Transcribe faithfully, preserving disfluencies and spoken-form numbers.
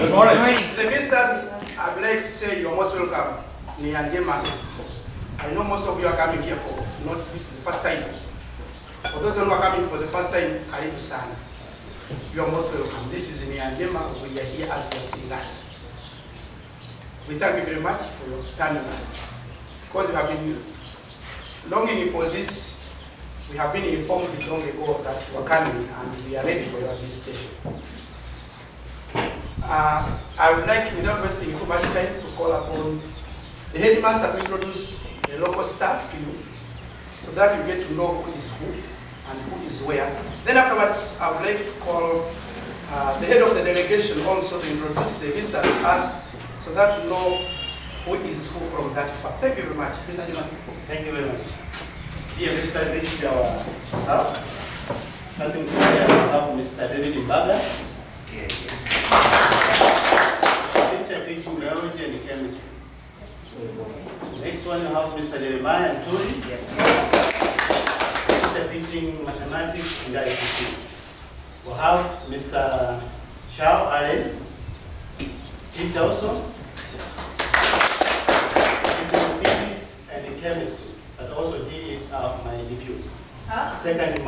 Good morning. Good morning. To the visitors, I'd like to say you're most welcome. Nyandema. I know most of you are coming here for not this is the first time. For those who are coming for the first time, Karibu Sana. You are most welcome. This is Nyandema. We are here as the singers. We thank you very much for your time. Because you have been longing for this, we have been informed long ago that you are coming and we are ready for your visitation. Uh, I would like, without wasting too much time, to call upon the headmaster to introduce the local staff to you so that you get to know who is who and who is where. Then afterwards, I would like to call uh, the head of the delegation also to introduce the visitor to us so that you know who is who from that far. Thank you very much. Mister Jonas. Thank you very much. Dear Mister This is our staff. Starting from here, we have Mister David Imbaga. Yeah, yeah. Teacher teaching biology and chemistry. Next one, you have Mister Jeremiah Ntuli. Yes. Teacher teaching mathematics and I C T. We have Mister Shao Allen, teacher also. Teaching physics and chemistry, but also he is uh, my nephew. Huh? Second